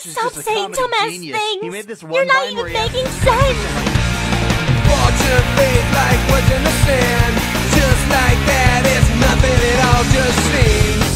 is Stop just a saying comedy dumbass genius. things. He made this one You're not line even where he has- making sense. Fortune fades like words in the sand. Just like that, it's nothing at all, just seems